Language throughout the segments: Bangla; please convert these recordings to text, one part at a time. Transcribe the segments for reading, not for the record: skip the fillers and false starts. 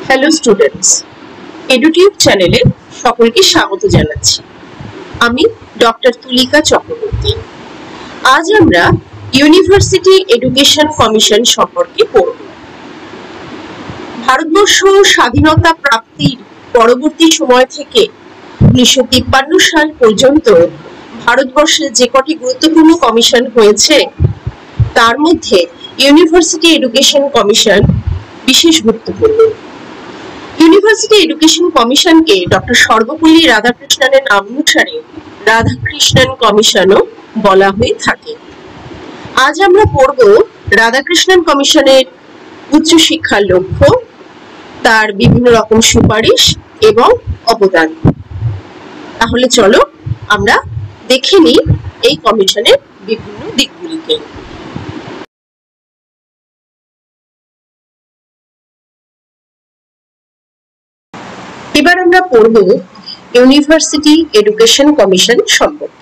হ্যালো স্টুডেন্টস, এডুটিউব চ্যানেলে সকলকে স্বাগত জানাচ্ছি। আমি ডক্টর তুলিকা চক্রবর্তী। আজ আমরা ইউনিভার্সিটি এডুকেশন কমিশন সম্পর্কে পড়ব। ভারতবর্ষ স্বাধীনতা প্রাপ্তির পরবর্তী সময় থেকে 1953 সাল পর্যন্ত ভারতবর্ষে যে কটি গুরুত্বপূর্ণ কমিশন হয়েছে তার মধ্যে ইউনিভার্সিটি এডুকেশন কমিশন বিশেষ গুরুত্বপূর্ণ। ইউনিভার্সিটি এডুকেশন কমিশনকে ডক্টর সর্বপল্লী রাধাকৃষ্ণনের নাম অনুসারে রাধাকৃষ্ণন কমিশনও বলা হয়ে থাকে। আজ আমরা পড়ব রাধাকৃষ্ণন কমিশনের উচ্চশিক্ষার লক্ষ্য, তার বিভিন্ন রকম সুপারিশ এবং অবদান। তাহলে চলো আমরা দেখে নিই এই কমিশনের বিভিন্ন দিকগুলিকে। এবার আমরা পড়ব ইউনিভার্সিটি এডুকেশন কমিশন সম্পর্কে।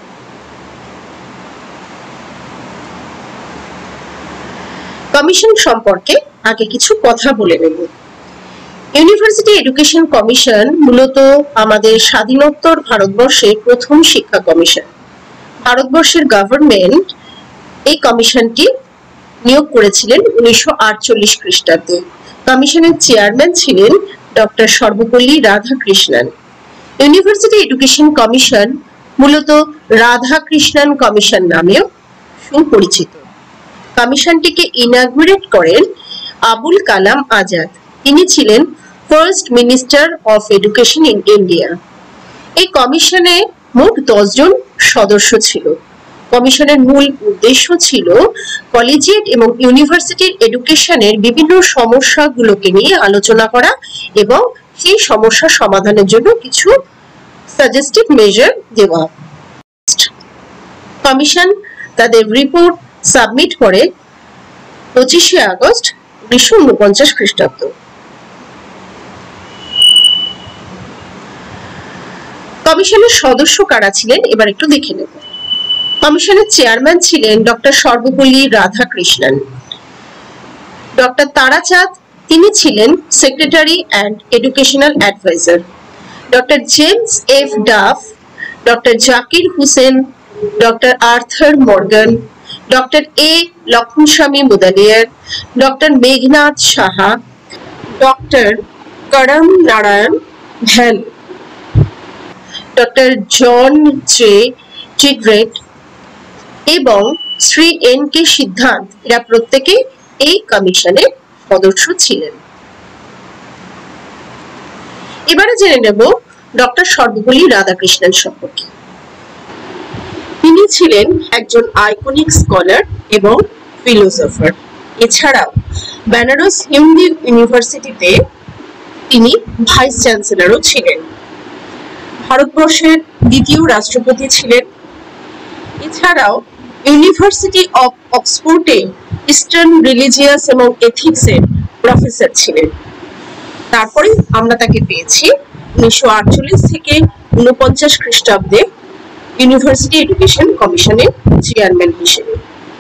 কমিশন সম্পর্কে আগে কিছু কথা বলে নেব। ইউনিভার্সিটি এডুকেশন কমিশন মূলত আমাদের স্বাধীনোত্তর ভারতবর্ষের প্রথম শিক্ষা কমিশন। ভারতবর্ষের গভর্নমেন্ট এই কমিশনটি নিয়োগ করেছিলেন 1948 খ্রিস্টাব্দে। কমিশনের চেয়ারম্যান ছিলেন doctor Sarvepalli Radhakrishnan. University education commission মূলত রাধাকৃষ্ণন কমিশন নামেও সুপরিচিত। কমিশনটিকে ইনাগুরেট করেন আবুল কালাম আজাদ। তিনি ছিলেন first minister of education in India. এই কমিশনে মোট 10 জন সদস্য ছিল। কমিশনের মূল উদ্দেশ্য ছিল কলেজিয়েট এবং ইউনিভার্সিটির এডুকেশনের বিভিন্ন সমস্যাগুলোকে নিয়ে আলোচনা করা এবং সেই সমস্যা সমাধানের জন্য কিছু সাজেস্টিভ মেজার দেওয়া। কমিশন তাদের রিপোর্ট সাবমিট করে 25শে আগস্ট 1949 খ্রিস্টাব্দ। কমিশনের সদস্য কারা ছিলেন এবার একটু দেখে নেব। কমিশনের চেয়ারম্যান ছিলেন ডক্টর সর্বপল্লী রাধাকৃষ্ণন। ডক্টর তারাচাঁদ তিনি ছিলেন secretary and educational adviser. Doctor James F Duff, doctor Zakir Hussain, doctor Arthur Morgan, doctor A Lakshmanaswami Mudaliar, doctor Meghnad Saha, doctor Karam Narayan Bahl, doctor John J Tigert এবং শ্রী এন কে সিদ্ধান্ত, এরা প্রত্যেকে এই কমিশনের সদস্য ছিলেন। এবারে জেনে নেব ডক্টর সর্বপল্লী রাধাকৃষ্ণন সম্পর্কে। তিনি ছিলেন একজন আইকনিক স্কলার এবং ফিলোসফার। এছাড়াও বেনারস হিন্দু ইউনিভার্সিটিতে তিনি ভাইস চ্যান্সেলরও ছিলেন। ভারতবর্ষের দ্বিতীয় রাষ্ট্রপতি ছিলেন। এছাড়াও ইউনিভার্সিটি অফ অক্সফোর্ডে ইস্টার্ন রিলিজিয়াস এবং এথিক্সের প্রফেসর ছিলেন। তারপরে আমরা তাকে পেয়েছি 1948 থেকে 49 খ্রিস্টাব্দে ইউনিভার্সিটি এডুকেশন কমিশনের চেয়ারম্যান হিসেবে।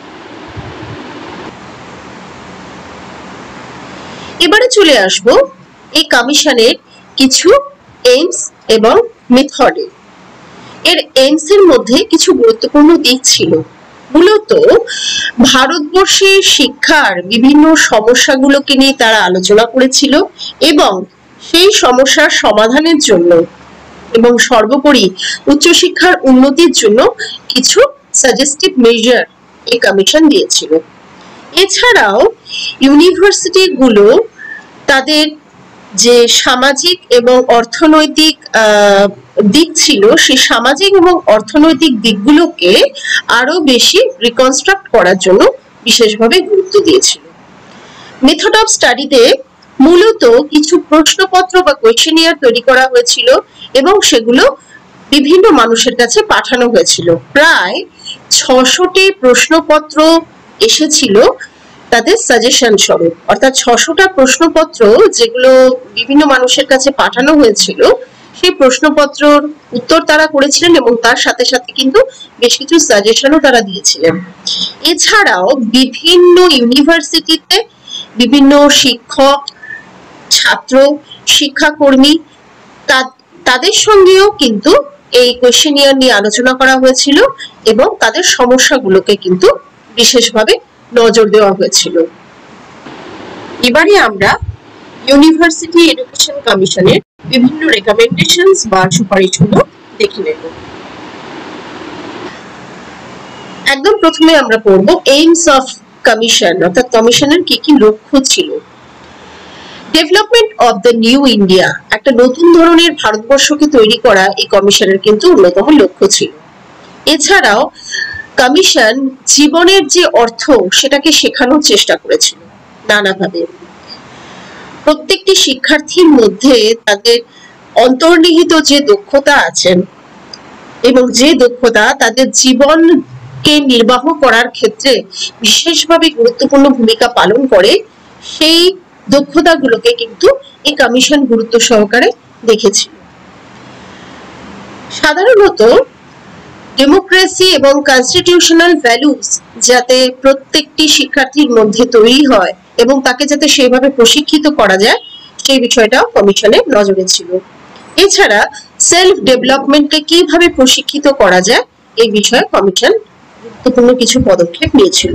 এবারে চলে আসব এই কমিশনের কিছু এইমস এবং মেথডে। এর এইমস এর মধ্যে কিছু গুরুত্বপূর্ণ দিক ছিল। মূলত ভারতবর্ষের শিক্ষার বিভিন্ন সমস্যাগুলোকে নিয়ে তারা আলোচনা করেছিল এবং সেই সমস্যার সমাধানের জন্য এবং সর্বোপরি উচ্চশিক্ষার উন্নতির জন্য কিছু সাজেস্টিভ মেজার এই কমিশন দিয়েছিল। এছাড়াও ইউনিভার্সিটি গুলো তাদের যে সামাজিক এবং অর্থনৈতিক দিক ছিল, সেই সামাজিক এবং অর্থনৈতিক দিকগুলোকে আরো বেশি রিকনস্ট্রাক্ট করার জন্য বিশেষভাবে গুরুত্ব দিয়েছিল। মেথড অফ স্টাডিতে মূলত কিছু প্রশ্নপত্র বা কোয়েশ্চেনিয়ার তৈরি করা হয়েছিল এবং সেগুলো বিভিন্ন মানুষের কাছে পাঠানো হয়েছিল। প্রায় 600টি প্রশ্নপত্র এসেছিল তাদের সাজেশন স্বরূপ, অর্থাৎ 600টা প্রশ্নপত্র যেগুলো বিভিন্ন মানুষের কাছে পাঠানো হয়েছিল, সেই প্রশ্নপত্রর উত্তর তারা করেছিলেন এবং তার সাথে সাথে কিন্তু বেশ কিছু সাজেশনও তারা দিয়েছিলেন। এছাড়াও বিভিন্ন ইউনিভার্সিটিতে বিভিন্ন শিক্ষক ছাত্র, শিক্ষাকর্মী তাদের সঙ্গেও কিন্তু এই কোয়েশ্চেনিয়ার নিয়ে আলোচনা করা হয়েছিল এবং তাদের সমস্যাগুলোকে কিন্তু বিশেষভাবে নজর দেওয়া হয়েছিল। এবারে আমরা ইউনিভার্সিটি এডুকেশন কমিশনের বিভিন্ন রেকমেন্ডেশনস বা সুপারিশগুলো দেখে নেব। একদম প্রথমে আমরা পড়ব এইমস অফ কমিশন, অর্থাৎ কমিশনের কি কি লক্ষ্য ছিল। Development of the new India, একটা নতুন ধরনের ভারতবর্ষকে তৈরি করা এই কমিশনের কিন্তু অন্যতম লক্ষ্য ছিল। এছাড়াও কমিশন জীবনের যে অর্থ সেটাকে শেখানোর চেষ্টা করেছিল নানাভাবে। প্রত্যেকটি শিক্ষার্থীর মধ্যে তাদের অন্তর্নিহিত যে দক্ষতা আছেন এবং যে দক্ষতা তাদের জীবনকে নির্বাহ করার ক্ষেত্রে বিশেষভাবে গুরুত্বপূর্ণ ভূমিকা পালন করে, সেই দক্ষতাগুলোকে কিন্তু এই কমিশন গুরুত্ব সহকারে দেখেছিল। সাধারণত ডেমোক্রেসি এবং কনস্টিটিউশনাল ভ্যালুস যাতে প্রত্যেকটি শিক্ষার্থীর মধ্যে তৈরি হয় এবং তাকে যাতে সেইভাবে প্রশিক্ষিত করা যায়, সেই বিষয়টাও কমিশনের নজরে ছিল। এছাড়া সেলফ ডেভেলপমেন্টকে কিভাবে প্রশিক্ষিত করা যায় এই বিষয়ে কমিশন গুরুত্বপূর্ণ কিছু পদক্ষেপ নিয়েছিল।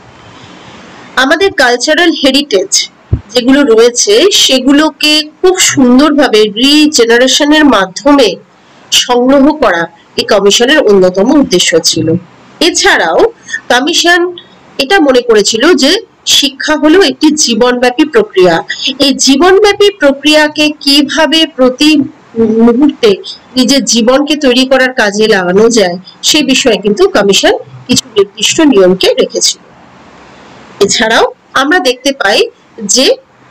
আমাদের কালচারাল হেরিটেজ যেগুলো রয়েছে সেগুলোকে খুব সুন্দরভাবে রিজেনারেশনের মাধ্যমে সংগ্রহ করা এই কমিশনের অন্যতম উদ্দেশ্য ছিল। এছাড়াও কমিশন এটা মনে করেছিল যে শিক্ষা হলো একটি জীবনব্যাপী প্রক্রিয়া। এই জীবনব্যাপী প্রক্রিয়াকে কিভাবে প্রতি মুহূর্তে নিজের জীবনকে তৈরি করার কাজে লাগানো যায় সেই বিষয়ে কিন্তু কমিশন কিছু নির্দিষ্ট নিয়মকে রেখেছিল। এছাড়াও আমরা দেখতে পাই যে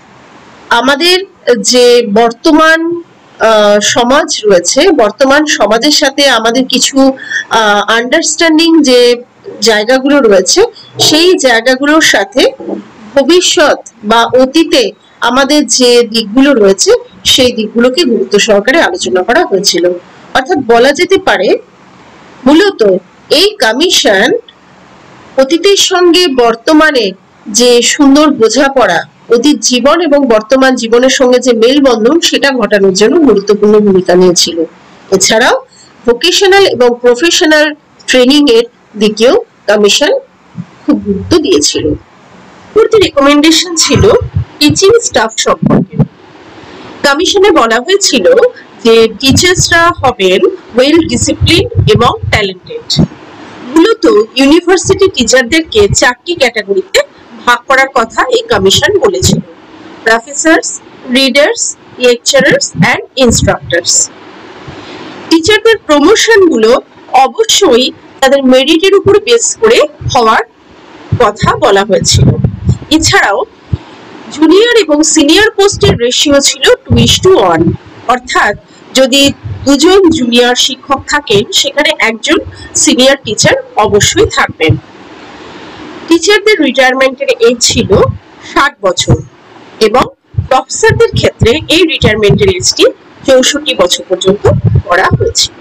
আমাদের যে বর্তমান সমাজ রয়েছে, বর্তমান সমাজের সাথে আমাদের কিছু আন্ডারস্ট্যান্ডিং যে জায়গাগুলো রয়েছে, সেই জায়গাগুলোর সাথে ভবিষ্যৎ বা অতীতে আমাদের যে দিকগুলো রয়েছে সেই দিকগুলোকে গুরুত্ব সহকারে আলোচনা করা হয়েছিল। অর্থাৎ বলা যেতে পারে মূলত এই কমিশন অতীতের সঙ্গে বর্তমানে যে সুন্দর বোঝাপড়া, অতীত জীবন এবং বর্তমান জীবনের সঙ্গে যে মেলবন্ধন সেটা ঘটানোর জন্য গুরুত্বপূর্ণ ভূমিকা নিয়েছিল। এছাড়াও ভোকেশনাল এবং প্রফেশনাল ট্রেনিং এর দিকেও কমিশন খুব গুরুত্ব দিয়েছিল। পরবর্তী রেকমেন্ডেশন ছিল টিচিং স্টাফ সম্পর্কে। কমিশনে বলা হয়েছিল যে টিচার্সরা হবেন ওয়েল ডিসিপ্লিন এবং ট্যালেন্টেড। মূলত ইউনিভার্সিটি টিচারদেরকে 4টি ক্যাটাগরিতে ভাগ করার কথা এই কমিশন বলেছিল: professors, readers, lecturers and instructors. টিচারদের প্রমোশনগুলো অবশ্যই তাদের মেরিটের উপর বেস করে হওয়ার কথা বলা হয়েছিল। এছাড়াও জুনিয়র এবং সিনিয়র পোস্টের রেশিও ছিল 2:1, অর্থাৎ যদি দুজন জুনিয়র শিক্ষক থাকেন সেখানে একজন সিনিয়র টিচার অবশ্যই থাকবেন। টিচারদের রিটায়ারমেন্টের এজ ছিল 60 বছর এবং প্রফেসরদের ক্ষেত্রে এই রিটায়ারমেন্টের এজটি 64 বছর পর্যন্ত করা হয়েছিল।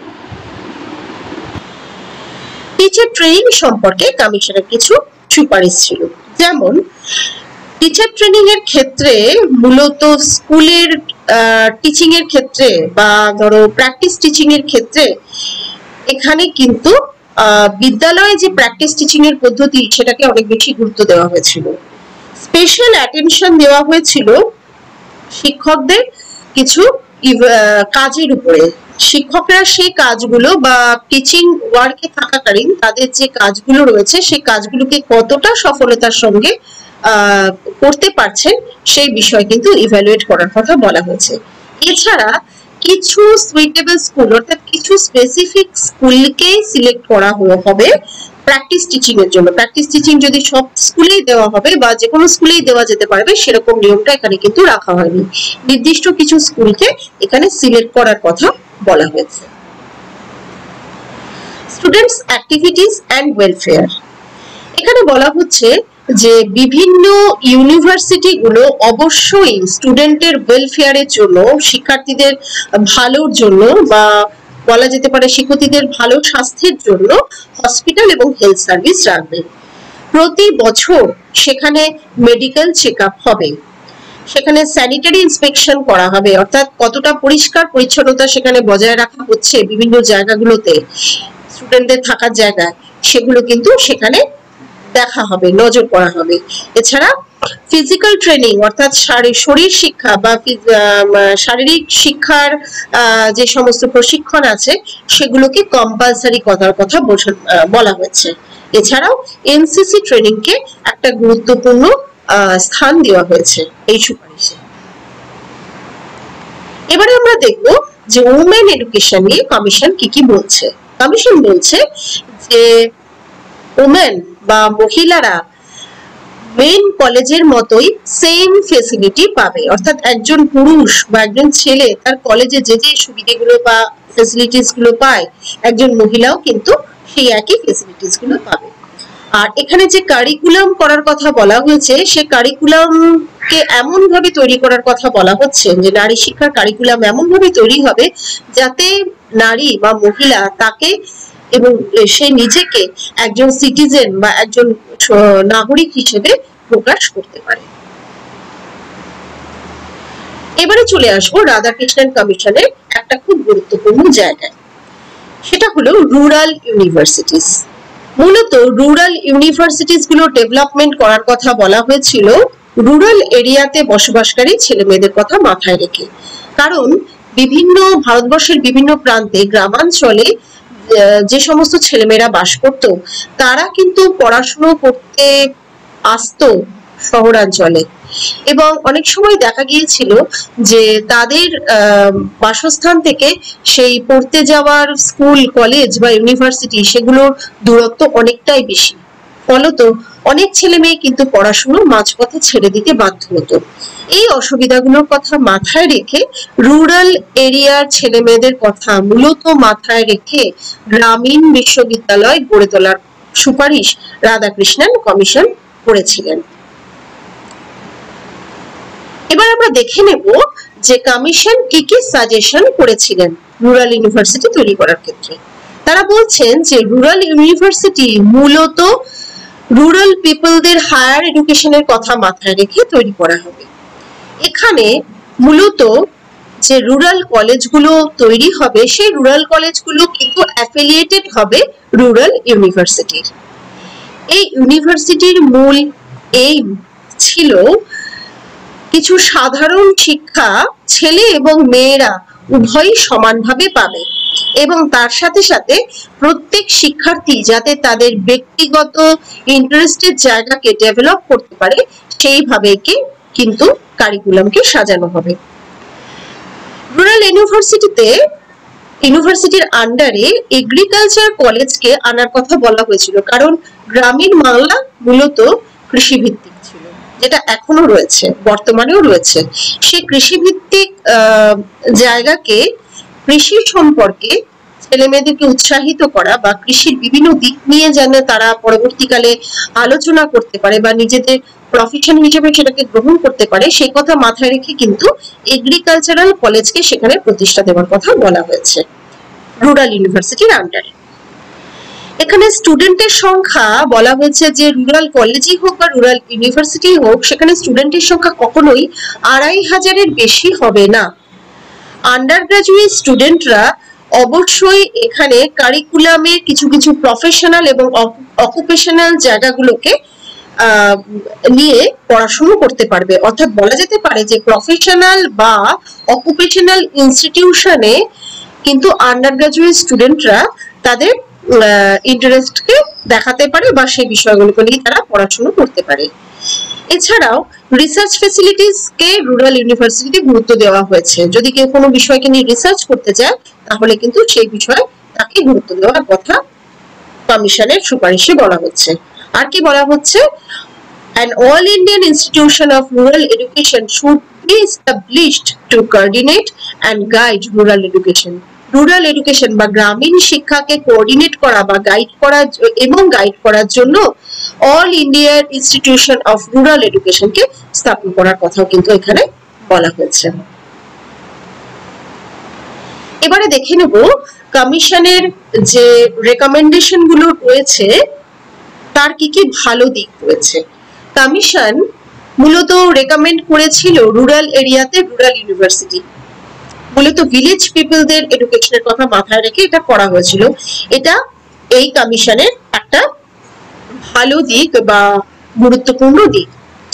টিচার ট্রেনিং সম্পর্কে কমিশনের কিছু সুপারিশ ছিল, যেমন টিচার ট্রেনিং এর ক্ষেত্রে মূলত স্কুলের টিচিং এর ক্ষেত্রে বা ধরো প্র্যাকটিস টিচিং এর ক্ষেত্রে এখানে কিন্তু বিদ্যালয়ে যে প্র্যাকটিস টিচিং এর পদ্ধতি সেটাকে অনেক বেশি গুরুত্ব দেওয়া হয়েছিল। স্পেশাল অ্যাটেনশন দেওয়া হয়েছিল শিক্ষকদের কিছু কাজের উপরে। শিক্ষকরা সেই কাজগুলো বা টিচিং ওয়ার্কে থাকাকালীন তাদের যে কাজগুলো রয়েছে সেই কাজগুলোকে কতটা সফলতার সঙ্গে করতে পারছেন সেই বিষয় কিন্তু ইভ্যালুয়েট করার কথা বলা হয়েছে। এছাড়া কিছু সুইটেবল স্কুল অর্থাৎ কিছু স্পেসিফিক স্কুলকে সিলেক্ট করা হবে প্র্যাকটিস টিচিং এর জন্য। প্র্যাকটিস টিচিং যদি সব স্কুলেই দেওয়া হবে বা যে কোনো স্কুলেই দেওয়া যেতে পারবে সেরকম নিয়মটা এখানে কিন্তু রাখা হয়নি। নির্দিষ্ট কিছু স্কুলকে এখানে সিলেক্ট করার কথা বলা হয়েছে। স্টুডেন্টস অ্যাক্টিভিটিস এন্ড ওয়েলফেয়ার, এখানে বলা হচ্ছে যে বিভিন্ন ইউনিভার্সিটি গুলো অবশ্যই স্টুডেন্টের ওয়েলফেয়ারের জন্য, শিক্ষার্থীদের ভালোর জন্য বা বলা যেতে পারে শিক্ষার্থীদের ভালো স্বাস্থ্যের জন্য হসপিটাল এবং হেলথ সার্ভিস রাখবে। প্রতি বছর সেখানে মেডিকেল চেকআপ হবে। সেখানে স্যানিটারি ইন্সপেকশন করা হবে, অর্থাৎ কতটা পরিষ্কার পরিচ্ছন্নতা সেখানে বজায় রাখা হচ্ছে বিভিন্ন জায়গাগুলোতে, স্টুডেন্টদের থাকার জায়গায়, সেগুলো কিন্তু সেখানে দেখা হবে, নজর করা হবে। এছাড়া ফিজিক্যাল ট্রেনিং অর্থাৎ শরীর শিক্ষা বা শারীরিক শিক্ষার যে সমস্ত প্রশিক্ষণ আছে সেগুলোকে কম্পালসারি করার কথা বলা হয়েছে। এছাড়াও এনসিসি ট্রেনিং কে একটা গুরুত্বপূর্ণ স্থান দেওয়া হয়েছে এই সুপারিশে। এবারে আমরা দেখব যে ওমেন এডুকেশন নিয়ে কমিশন কি বলছে। কমিশন বলছে যে ওমেন বা মহিলারা মেন কলেজের মতোই সেম ফেসিলিটি পাবে, অর্থাৎ একজন পুরুষ বা একজন ছেলে তার কলেজে যে যে সুবিধাগুলো বা ফেসিলিটিস গুলো পায়, একজন মহিলাও কিন্তু সেই একই ফেসিলিটিস গুলো পাবে। আর এখানে যে কারিকুলাম করার কথা বলা হয়েছে, সে কারিকুলামকে এমন ভাবে তৈরি করার কথা বলা হচ্ছে যে নারী শিক্ষার কারিকুলাম এমন ভাবে তৈরি হবে যাতে নারী বা মহিলা তাকে এবং সে নিজেকে একজন সিটিজেন বা একজন নাগরিক হিসেবে প্রকাশ করতে পারে। এবারে চলে আসবো রাধাকৃষ্ণন কমিশনের একটা খুব গুরুত্বপূর্ণ জায়গায়, সেটা হলো রুরাল ইউনিভার্সিটিস। মূলত রুরাল ইউনিভার্সিটিস গুলো ডেভেলপমেন্ট করার কথা বলা হয়েছিল রুরাল এরিয়াতে বসবাসকারী ছেলে মেয়েদের কথা মাথায় রেখে, কারণ বিভিন্ন ভারতবর্ষের বিভিন্ন প্রান্তে গ্রামাঞ্চলে যে সমস্ত ছেলেমেয়েরা বাস করত তারা কিন্তু পড়াশুনো করতে আসতো শহরাঞ্চলে, এবং অনেক সময় দেখা গিয়েছিল যে তাদের বাসস্থান থেকে সেই পড়তে যাওয়ার স্কুল, কলেজ বা ইউনিভার্সিটি সেগুলোর দূরত্ব অনেকটাই বেশি। ফলত অনেক ছেলে মেয়ে কিন্তু পড়াশুনো মাঝপথে ছেড়ে দিতে বাধ্য হতো। এই অসুবিধাগুলোর কথা মাথায় রেখে রুরাল এরিয়ার ছেলে মেয়েদের কথা মূলত মাথায় রেখে গ্রামীণ বিশ্ববিদ্যালয় গড়ে তোলার সুপারিশ রাধাকৃষ্ণন কমিশন করেছিলেন। এবার আমরা দেখে নেব যে কমিশন কি সাজেশন করেছিলেন রুরাল ইউনিভার্সিটি তৈরি করার ক্ষেত্রে। তারা বলছেন যে রুরাল ইউনিভার্সিটি মূলত রুরাল পিপলদের হায়ার এডুকেশনের কথা মাথায় রেখে তৈরি করা হবে। এখানে মূলত যে রুরাল কলেজগুলো তৈরি হবে সেই রুরাল কলেজগুলো কিন্তু অ্যাফিলিয়েটেড হবে রুরাল ইউনিভার্সিটির। এই ইউনিভার্সিটির মূল এইম ছিল কিছু সাধারণ শিক্ষা ছেলে এবং মেয়েরা উভয়ই সমানভাবে পাবে, এবং তার সাথে সাথে প্রত্যেক শিক্ষার্থী যাতে তাদের ব্যক্তিগত ইন্টারেস্টের জায়গাকে ডেভেলপ করতে পারে সেইভাবে কিন্তু কারিকুলামকে সাজানো হবে। রুরাল ইউনিভার্সিটির আন্ডারে এগ্রিকালচার কলেজকে আনার কথা বলা হয়েছিল, কারণ গ্রামীণ বাংলা মূলত কৃষিভিত্তিক ছিল, যেটা এখনো রয়েছে, বর্তমানেও রয়েছে। সেই কৃষিভিত্তিক জায়গাকে কৃষি সম্পর্কে ছেলে মেয়েদেরকে উৎসাহিত করা বা কৃষির বিভিন্ন দিক নিয়ে যেন তারা পরবর্তীকালে আলোচনা করতে পারে বা নিজেদের প্রফেশন হিসেবে সেটাকে গ্রহণ করতে পারে, সেই কথা মাথায় রেখে কিন্তু এগ্রিকালচারাল কলেজকে সেখানে প্রতিষ্ঠা দেওয়ার কথা বলা হয়েছে রুরাল ইউনিভার্সিটির আন্ডারে। এখানে স্টুডেন্টের সংখ্যা বলা হয়েছে যে রুরাল কলেজই হোক বা রুরাল ইউনিভার্সিটি হোক, সেখানে স্টুডেন্টের সংখ্যা কখনোই 2500-এর বেশি হবে না। আন্ডার গ্রাজুয়েট স্টুডেন্টরা অবশ্যই এখানে কারিকুলামের কিছু কিছু প্রফেশনাল এবং অকুপেশনাল জায়গাগুলোকে নিয়ে পড়াশোনা করতে পারবে, অর্থাৎ বলা যেতে পারে যে প্রফেশনাল বা অকুপেশনাল ইনস্টিটিউশনে কিন্তু আন্ডার গ্রাজুয়েট স্টুডেন্টরা তাদের ইন্টারেস্টকে দেখাতে পারে বা সেই বিষয়গুলোকে নিয়ে তারা পড়াশোনা করতে পারে। এছাড়াও রিসার্চ ফ্যাসিলিটিসকে রুরাল ইউনিভার্সিটিতে গুরুত্ব দেওয়া হয়েছে। যদি কেউ কোনো বিষয়কে নিয়ে রিসার্চ করতে চায় তাহলে কিন্তু সেই বিষয়ে তাকে গুরুত্ব দেওয়ার কথা কমিশনের সুপারিশে বলা হচ্ছে। আর কি বলা হচ্ছে? An all Indian institution of rural education should be established to coordinate and guide rural education. Rural education বা গ্রামীণ শিক্ষাকে কোঅর্ডিনেট করা বা গাইড করার জন্য অল ইন্ডিয়ার ইনস্টিটিউশন অফ রুরাল এডুকেশনকে স্থাপন করার কথাও কিন্তু এখানে বলা হয়েছে। এবারে দেখে নেব কমিশনের যে রেকমেন্ডেশন গুলো রয়েছে তার কি কি ভালো দিক রয়েছে। কমিশন মূলত রেকমেন্ড করেছিল রুরাল এরিয়াতে রুরাল ইউনিভার্সিটি, মূলত ভিলেজ পিপলদের এডুকেশনের কথা মাথায় রেখে এটা করা হয়েছিল। এটা এই কমিশনের একটা ভালো দিক বা গুরুত্বপূর্ণ দিক।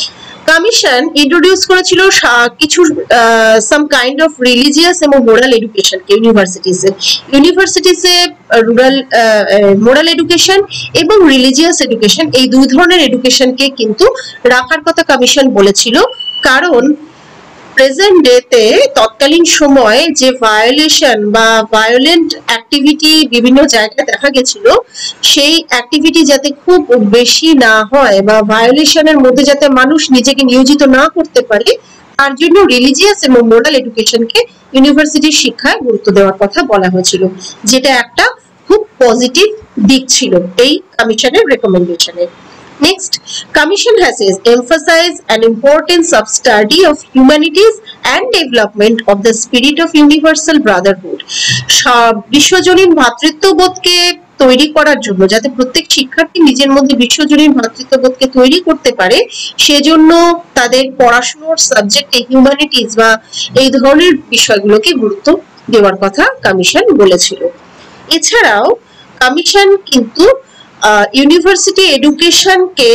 কমিশন ইন্ট্রোডিউস করেছিল কিছু সাম কাইন্ড অফ রিলিজিয়াস এবং মোরাল এডুকেশনকে ইউনিভার্সিটিসে রুরাল মোরাল এডুকেশন এবং রিলিজিয়াস এডুকেশন, এই দুই ধরনের এডুকেশনকে কিন্তু রাখার কথা কমিশন বলেছিল। কারণ প্রেজেন্ট ডেতে তৎকালীন সময়ে যে ভায়োলেশন বা ভায়োলেন্ট অ্যাক্টিভিটি বিভিন্ন জায়গায় দেখা গেছিল, সেই অ্যাক্টিভিটি যাতে খুব বেশি না হয় বা ভায়োলেশনের মধ্যে যাতে মানুষ নিজেকে নিয়োজিত না করতে পারে, তার জন্য রিলিজিয়াস এবং মোরাল এডুকেশনকে ইউনিভার্সিটির শিক্ষায় গুরুত্ব দেওয়ার কথা বলা হয়েছিল, যেটা একটা খুব পজিটিভ দিক ছিল এই কমিশনের রেকমেন্ডেশনে। Next, Commission has emphasized an importance of study of humanities and development of the spirit of universal brotherhood. বিশ্বজনীন ভ্রাতৃত্ববোধকে তৈরি করার জন্য, যাতে প্রত্যেক শিক্ষার্থী নিজের মধ্যে বিশ্বজনীন ভ্রাতৃত্ববোধকে তৈরি করতে পারে, সেজন্য তাদের পড়াশোনার সাবজেক্টে হিউম্যানিটিজ বা এই ধরনের বিষয়গুলোকে গুরুত্ব দেওয়ার কথা কমিশন বলেছিল। এছাড়াও কমিশন কিন্তু ইউনিভার্সিটি এডুকেশনকে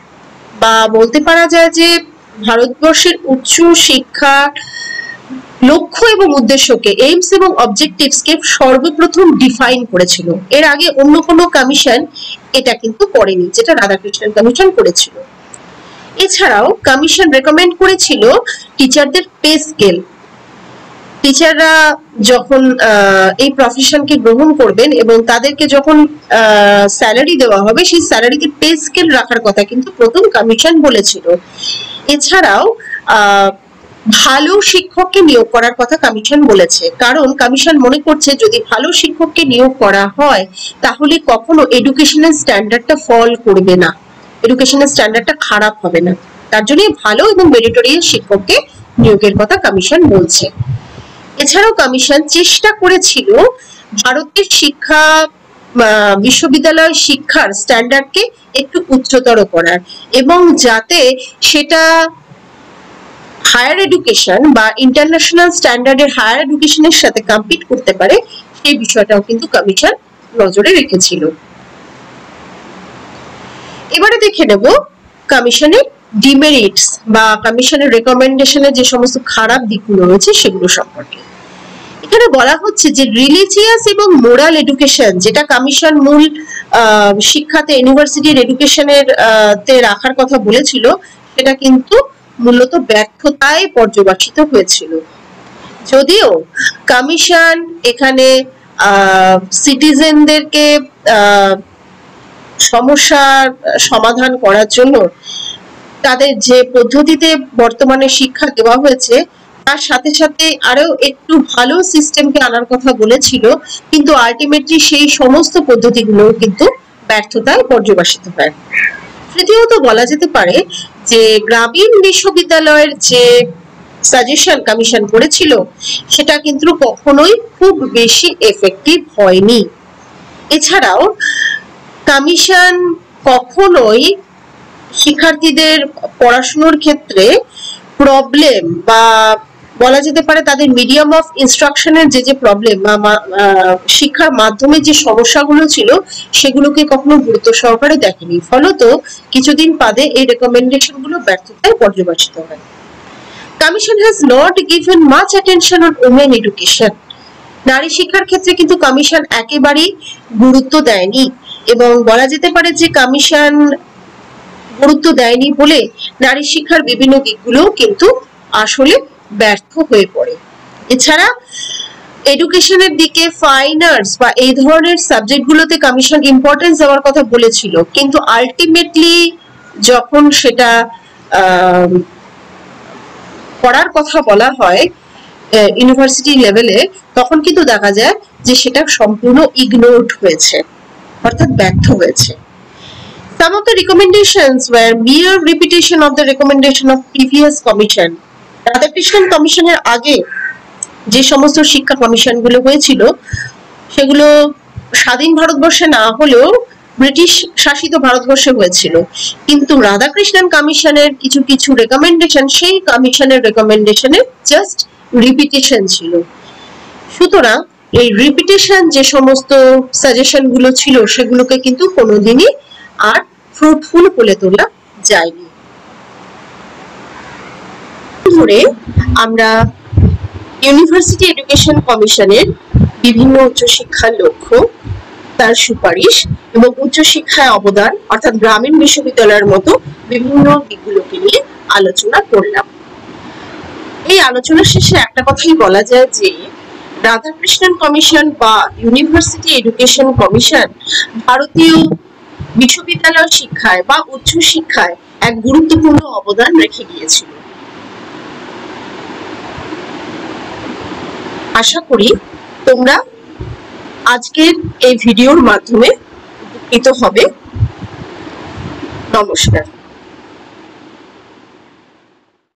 বা বলতে পারা যায় যে ভারতবর্ষের উচ্চ শিক্ষার লক্ষ্য এবং উদ্দেশ্যকে, এইমস এবং অবজেক্টিভসকে সর্বপ্রথম ডিফাইন করেছিল। এর আগে অন্য কোনো কমিশন এটা কিন্তু করেনি, যেটা রাধাকৃষ্ণন কমিশন করেছিল। এছাড়াও কমিশন রেকমেন্ড করেছিল টিচারদের পে স্কেল। টিচাররা যখন এই প্রফেশনকে গ্রহণ করবেন এবং তাদেরকে যখন স্যালারি দেওয়া হবে, সেই স্যালারিতে পে স্কেল রাখার কথা কিন্তু প্রথম কমিশন বলেছিল। এছাড়াও ভালো শিক্ষককে নিয়োগ করার কথা কমিশন বলেছে, কারণ কমিশন মনে করছে যদি ভালো শিক্ষককে নিয়োগ করা হয় তাহলে কখনো এডুকেশনাল স্ট্যান্ডার্ডটা ফল করবে না, এডুকেশনাল স্ট্যান্ডার্ডটা খারাপ হবে না। তার জন্য ভালো এবং মেরিটোরিয়াস শিক্ষককে নিয়োগের কথা কমিশন বলছে। এছাড়াও কমিশন চেষ্টা করেছিল ভারতের শিক্ষা বিশ্ববিদ্যালয় শিক্ষার স্ট্যান্ডার্ডকে একটু উচ্চতর করার, এবং যাতে সেটা হায়ার এডুকেশন বা ইন্টারন্যাশনাল স্ট্যান্ডার্ডের হায়ার এডুকেশনের সাথে কম্পিট করতে পারে, সেই বিষয়টাও কিন্তু কমিশন নজরে রেখেছিল। এবারে দেখে নেব কমিশনের ডিমেরিটস বা কমিশনের রেকমেন্ডেশনের যে সমস্ত খারাপ দিকগুলো রয়েছে সেগুলো সম্পর্কে। এখানে বলা হচ্ছে যে রিলিজিয়াস এবং মোরাল এডুকেশন, যেটা কমিশন মূল শিক্ষাতে ইউনিভার্সিটির এডুকেশনের তে রাখার কথা বলেছিল, সেটা কিন্তু মূলত ব্যর্থতায় পর্যবেসিত হয়েছিল। যদিও কমিশন এখানে সিটিজেনদেরকে সমস্যার সমাধান করার জন্য তাদের যে পদ্ধতিতে বর্তমানে শিক্ষা দেওয়া হয়েছে তার সাথে সাথে আরো একটু ভালো সিস্টেমকে আনার কথা বলেছিল, কিন্তু আলটিমেটলি সেই সমস্ত পদ্ধতিগুলো কিন্তু ব্যর্থতায় পর্যবেসিত হয়। তৃতীয়ত বলা যেতে পারে যে গ্রামীণ বিশ্ববিদ্যালয়ের যে সাজেশন কমিশন করেছিল সেটা কিন্তু কখনোই খুব বেশি এফেক্টিভ হয়নি। এছাড়াও কমিশন কখনোই শিক্ষার্থীদের পড়াশোনার ক্ষেত্রে প্রবলেম বা বলা যেতে পারে তাদের মিডিয়াম অফ ইনস্ট্রাকশনের যে প্রবলেম বা শিক্ষার মাধ্যমে যে সমস্যাগুলো ছিল সেগুলোকে কখনো গুরুত্ব সহকারে দেখেনি, ফলত কিছুদিন বাদে এই রেকমেন্ডেশনগুলো ব্যর্থতায় পর্যবেসিত হয়। Commission has not given much attention on women education. নারী শিক্ষার ক্ষেত্রে কিন্তু কমিশন একেবারেই গুরুত্ব দেয়নি, এবং বলা যেতে পারে যে কমিশন গুরুত্ব দেয়নি বলে নারী শিক্ষার বিভিন্ন দিকগুলো কিন্তু আসলে ব্যর্থ হয়ে পড়ে। এছাড়া এডুকেশনের দিকে ফাইন আর্টস বা এই ধরনের সাবজেক্টগুলোতে কমিশন ইম্পর্টেন্স দেওয়ার কথা বলেছিল, কিন্তু আলটিমেটলি যখন সেটা পড়ার কথা বলা হয় ইউনিভার্সিটি লেভেলে, তখন কিন্তু দেখা যায় যে সেটা সম্পূর্ণ ইগনোরড হয়েছে, অর্থাৎ ব্যর্থ হয়েছে। Some of the recommendations were mere repetition of the recommendation of previous commission. Radhakrishnan কমিশনের আগে যে সমস্ত শিক্ষা কমিশনগুলো হয়েছিল সেগুলো স্বাধীন ভারতবর্ষে না হলেও ব্রিটিশ শাসিত ভারতবর্ষে হয়েছিল, কিন্তু রাধাকৃষ্ণন কমিশনের কিছু কিছু রেকমেন্ডেশন সেই কমিশনের রেকমেন্ডেশনের জাস্ট রিপিটেশন ছিল। সুতরাং এই রিপিটেশন যে সমস্ত সাজেশন গুলো ছিল সেগুলোকে কিন্তু কোনোদিনই আর ফ্রুটফুল বলে তোলা যায়নি। ধরে আমরা ইউনিভার্সিটি এডুকেশন কমিশনের বিভিন্ন উচ্চশিক্ষার লক্ষ্য, তার সুপারিশ এবং উচ্চশিক্ষায় অবদান অর্থাৎ গ্রামীণ বিশ্ববিদ্যালয়ের মতো বিভিন্ন দিকগুলোকে নিয়ে আলোচনা করলাম। এই আলোচনার শেষে একটা কথাই বলা যায় যে রাধাকৃষ্ণন কমিশন বা ইউনিভার্সিটি এডুকেশন কমিশন ভারতীয় বিশ্ববিদ্যালয় শিক্ষায় বা উচ্চশিক্ষায় এক গুরুত্বপূর্ণ অবদান রেখে গিয়েছিল। আশা করি তোমরা আজকের এই ভিডিওর মাধ্যমে উপকৃত হবে। নমস্কার।